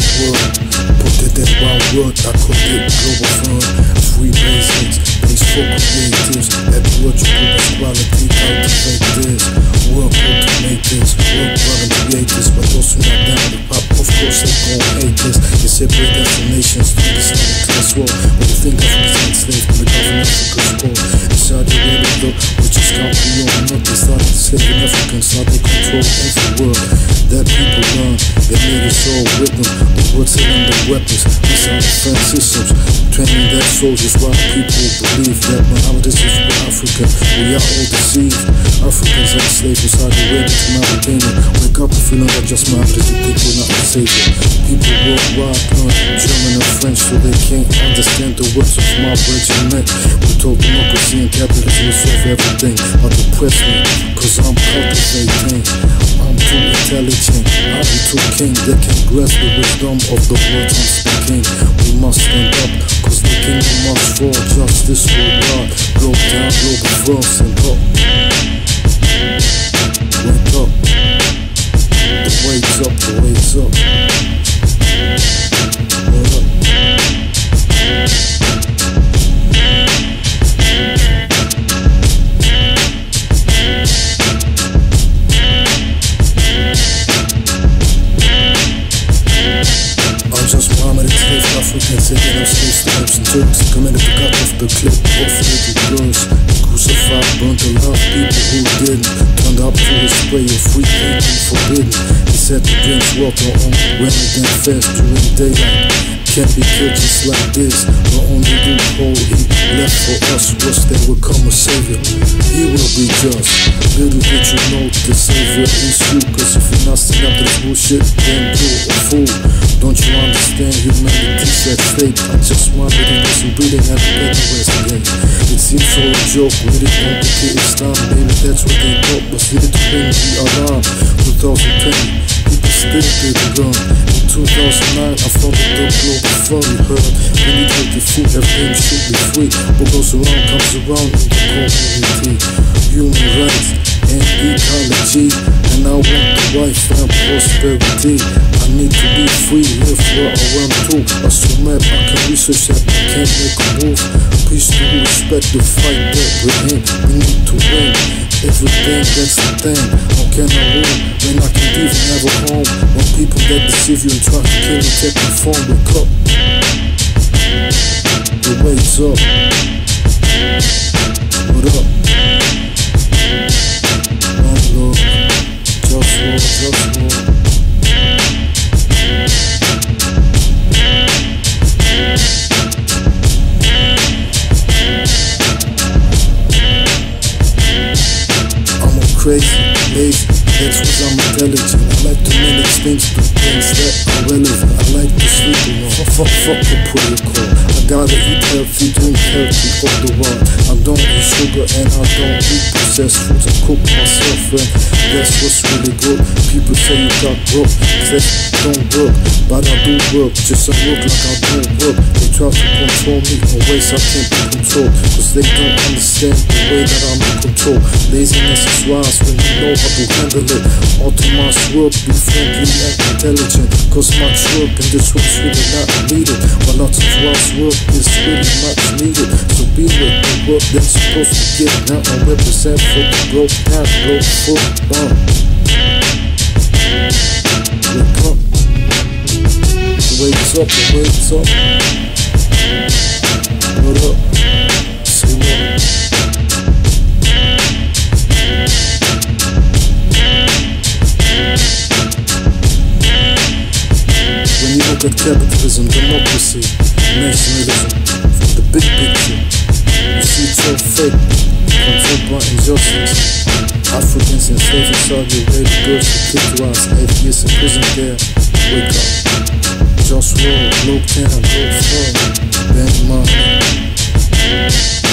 world. Put it in one word, I call it Globalfirm. 3 basics, place for creatives. Every word you put is quality, cultivate this. Work hard to make this, work hard and create this. But those who not down with pop, of course they gon' hate this. They separate nations to the Islamic class war. When you think Africa's enslaved to the government Africa's core. Inside the radio, which is country or not, they started enslaving Africans, how they control every word that people learn. They made us all with them. The words and the weapons, these are defense systems. Training their soldiers while people believe that Muhammad is with Africa. We are all deceived. Africans enslaved inside the radio to Mauritania. Wake up and feeling that just Muhammad is the people, not the savior. People worldwide learn German and French so they can't understand the words of my regiment. We told democracy and capitalism will solve everything. But depress me, cause I'm cultivating. I'm too intelligent, I'll be too king. They can't grasp the wisdom of the words I'm speaking. We must stand up, cause the kingdom must fall. Justice worldwide, Globetown, Globalfirm, stand up. Wake up, the wake's up, the wake's up. Hold up. Africans taking up slave stripes and Turks coming to pick up off the clip of little girls. Crucified, burnt to love people who didn't. Turned up to his spray of free thinking forbidden. He said to drink water on when it then fast during daylight. Can't be killed just like this. The only loophole he left for us was there would come a savior. He will be just. Little did you know the savior is you. Cause if you're not standing up to this bullshit, then you're a fool. Don't you understand humanity's at stake? I just wanted to do some breathing at the West again. It seems so a joke, we didn't complicate it's time. Maybe that's what they thought, but needed to bring the alarm. 2020, people still did the run. In 2009, I founded the Globalfirm, you heard. When you take your food, everything should be free. What goes around comes around in the community. Human rights and ecology. And I want the wife and prosperity. I need to be free, live where I want to. I so mad I can research that I can't make a move. Peace to respect the fight that we're in. We need to win. Everything that's the thing. How can I win when I can't even have a home? When people that deceive you and try to kill you take your phone. Wake up. The wake's up. What up? One love. JustWar, JustWar. Crazy, lazy, that's cause I'm intelligent. I like to manage things, do things that are relevant. I like to sleep alone. Fuck the protocol. I gotta eat healthy, drink healthy all the while. I don't eat sugar and I don't eat processed foods. I cook myself and that's what's really good. People say you got broke, that don't work. But I do work, just I look like I don't work. They try to control me in ways I can't be controlled. Cause they don't understand the way that I'm in control. Laziness is wise when you know how to handle it. Optimize work, be friendly and intelligent. Cause much work in this work's really not needed. While lots of wise work is really much needed. So be with the work that's supposed to get. Now I represent for the Globetown, Globalfirm. Wake up. The wake's up, the wake's up. What up? Say what? When you look at capitalism, democracy, nationalism, from the big picture, you see it's all fake, controlled by injustice. Africans enslaved in Saudi Arabia, girls were kidnapped, 8 years in prison there. Wake up. JustWar, Globetown, Globalfirm, band money.